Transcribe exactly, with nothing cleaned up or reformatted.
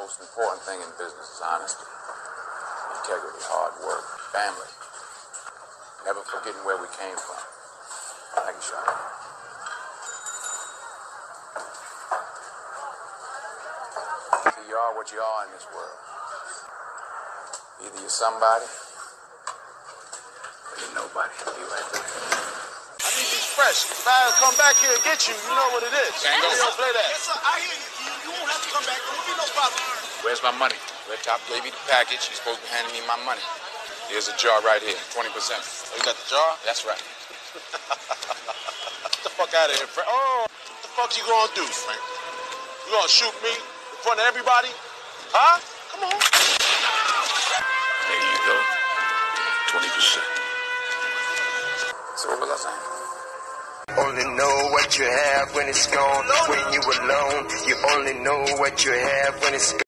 most important thing in business is honesty, integrity, hard work, family. Never forgetting where we came from. Thank you, Sean. See, you are what you are in this world. Either you're somebody, or you're nobody. You right there. I need these fresh. If I come back here and get you, you know what it is. Tango. You don't play that. Yes, sir. I hear you. You, you won't have to come back. There won't be no problem. Where's my money? Red Top gave you the package. You're supposed to be handing me my money. Here's a jar right here, twenty percent. Oh, you got the jar? That's right. Get the fuck out of here, Frank. Oh, what the fuck you gonna do, Frank? You gonna shoot me in front of everybody? Huh? Come on. There you go. twenty percent. So what was I saying? Only know what you have when it's gone. When you alone, you only know what you have when it's gone.